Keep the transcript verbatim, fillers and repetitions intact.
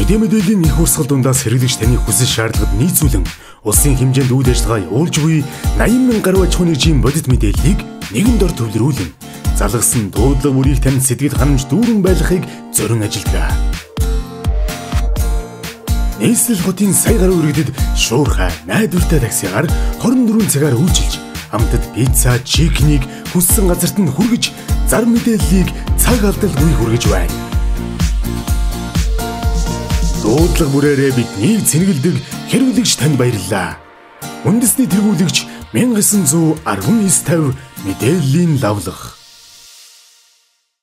Мэдээ мэдээллийн их урсгал дундаас хэрэглэгч таны хүсэл шаардлагад нийцүүлэн улсын хэмжээнд үйл ажиллагаа явуулж буй найман мянга гаруй аж ахуйн нэгжийн бодит мэдээллийг нэгэн дор төвлөрүүлэн залгасан дуудлага бүрийг танд сэтгэл ханамж дүүрэн байлгахыг зорин ажилладаг. Нийслэл хотын сая гаруй иргэдэд шуурхай найдвартай таксигаар хорин дөрвөн цагаар үйлчилж амтад пицца, чикнийг хүссэн газарт нь хүргэж зар мэдээллийг цаг алдалгүй хүргэж байна. Дуудлага бүрээрээ биднийг цэнгэлдэг хэрэглэгч танд баярлалаа. Үндэсний тэргүүлэгч мянга девять арван девять мэдээллийн лавлах.